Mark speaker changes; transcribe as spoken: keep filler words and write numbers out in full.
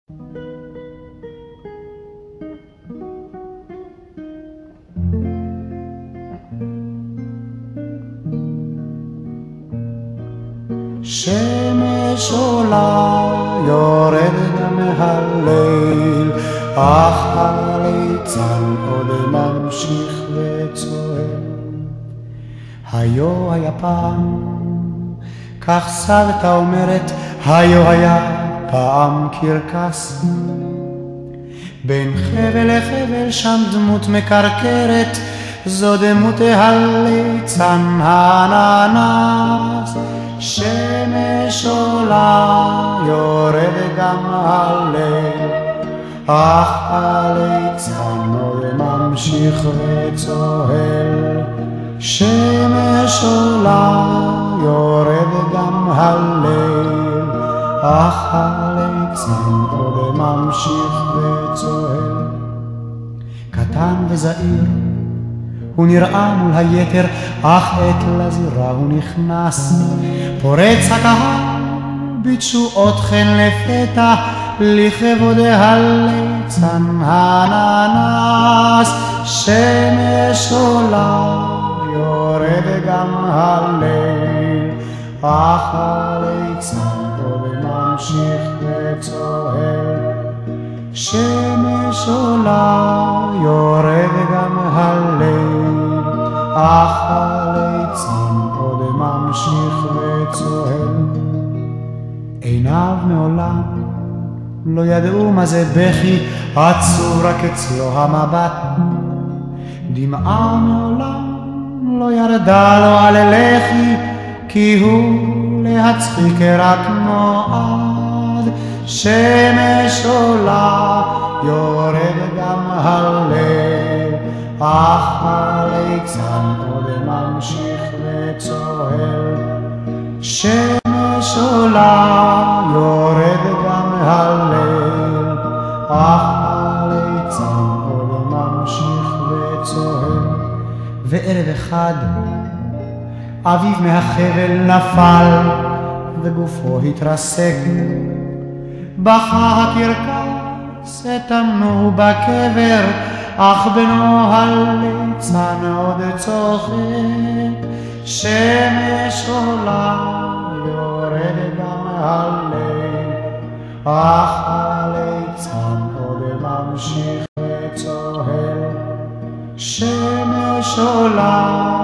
Speaker 1: שמש עולה יורדת מהליל, אך הליצן עוד ממשיך וצועק. היו היה פעם, כך סבתא אומרת, היו היה פעם קרקס. בין חבל לחבל שם דמות מקרקרת, זו דמות הליצן האננס. שמש עולה יורד גם הליל, אך הליצן עוד ממשיך וצוהל. שמש עולה יורד גם הליל, אך הליצן עוד ממשיך וצוהל. קטן וזעיר הוא נראה מול היתר, אך עת לזירה הוא נכנס. פורץ הקהל בתשואות חן לפתע, לכבוד הליצן האננס. שמש עולה יורד גם הליל, אך הליצן עוד ממשיך וצוהל. שמש עולה יורד גם הליל, אך הליצן עוד ממשיך וצוהל. עיניו מעולם לא ידעו מה זה בכי, עצוב רק אצלו המבט. דמעה מעולם לא ירדה לו על לחי, כי הוא להצחיק רק נועד. שמש עולה יורד גם הליל, אך הליצן עוד ממשיך וצוהל. שמש עולה יורד גם הליל, אך הליצן עוד ממשיך וצוהל. וערב אחד אביו מהחבל נפל וגופו התרסק. בכה הקרקס התאמנו בקבר, אך בנו הליצן עוד צוחק. שמש עולה יורד גם הליל, אך הליצן עוד ממשיך וצוהל. שמש עולה